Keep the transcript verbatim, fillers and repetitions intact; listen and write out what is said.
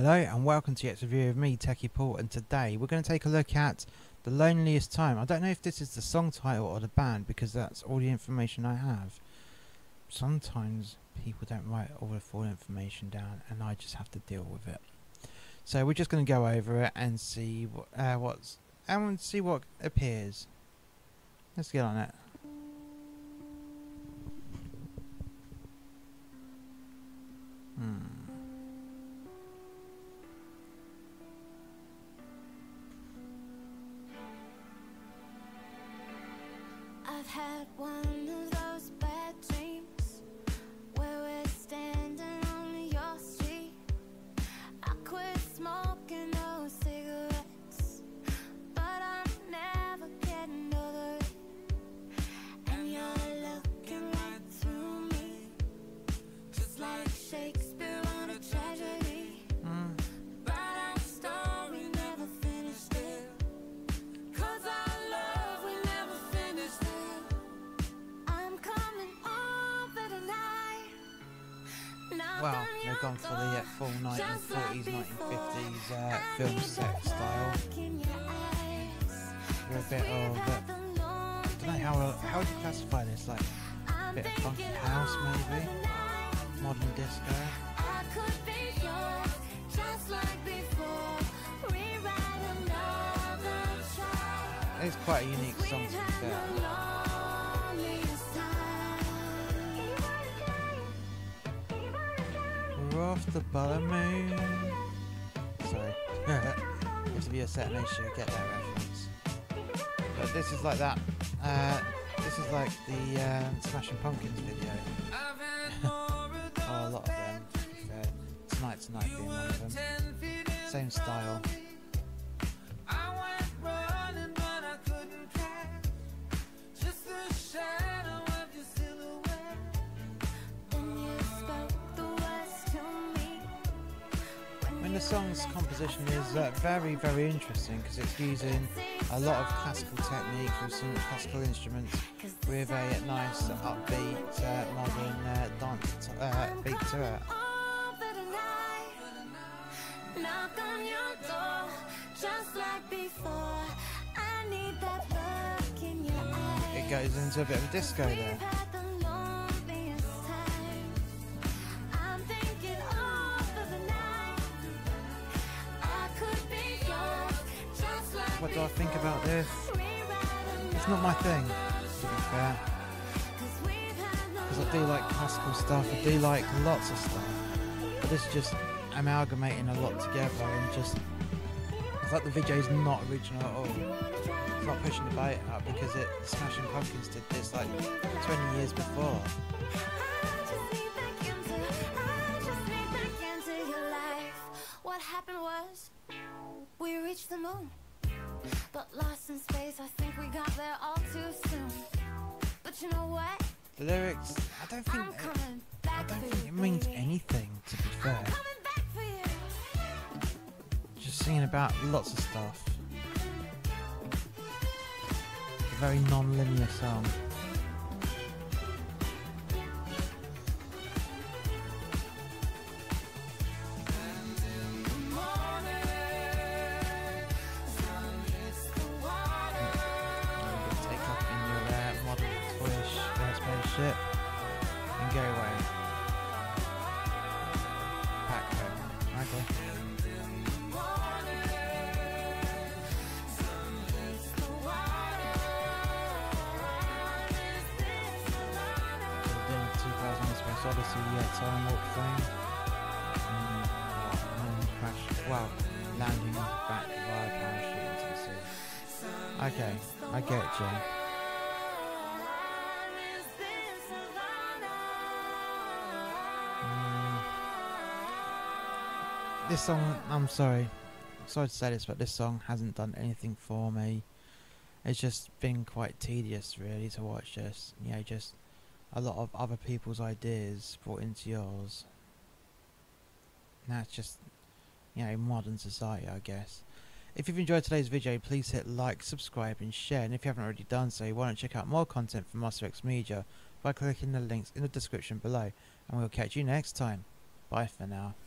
Hello and welcome to yet a review of me, Techie Paul, and today we're going to take a look at The Loneliest Time. I don't know if this is the song title or the band because that's all the information I have. Sometimes people don't write all the full information down and I just have to deal with it. So we're just going to go over it and see what, uh, what's and see what appears. Let's get on it. Hmm. I've had one of those bad dreams where we're standing on your street. I quit smoking those cigarettes, but I'm never getting over it. And you're looking right through me, just like Shakespeare on a tragedy. Mm. But our story never finished there, 'cause our love we never finished there. I'm coming over tonight. Well, they've gone for the uh, full nineteen forties, nineteen fifties uh, film set style. With a bit of, uh, I don't know how, how would you classify this, like a bit of funky house maybe? Modern disco? It's quite a unique song to be fair. We're off the Buttermoon. Sorry. If to be a certain age, you'll get that reference. But this is like that. Uh, this is like the uh, Smashing Pumpkins video. Oh, a lot of them, to be fair. Tonight Tonight being one of them. Same style. The song's composition is uh, very very interesting because it's using a lot of classical techniques with some classical instruments with a nice upbeat uh, modern uh, dance uh, beat to it. It goes into a bit of a disco there. What do I think about this? It's not my thing, to be fair. Because I do like classical stuff, I do like lots of stuff. But this is just amalgamating a lot together and just... It's like the video is not original at all. It's not pushing the bait up because it Smashing Pumpkins did this like twenty years before. What happened was, we reached the moon. But lost in space, I think we got there all too soon. But you know what? The lyrics, I don't think it, I don't think it means anything, to be fair. Just singing about lots of stuff. A very non-linear song. Shit and go away. Back home. Okay. Within two thousand Space Odyssey, yeah, time warp thing. Um, and crash. Wow, landing back via parachute into the sea. Okay, I get you. This song, I'm sorry, sorry to say this, but this song hasn't done anything for me. It's just been quite tedious, really, to watch this. You know, just a lot of other people's ideas brought into yours. And that's just, you know, modern society, I guess. If you've enjoyed today's video, please hit like, subscribe, and share. And if you haven't already done so, why don't check out more content from Master X Media by clicking the links in the description below. And we'll catch you next time. Bye for now.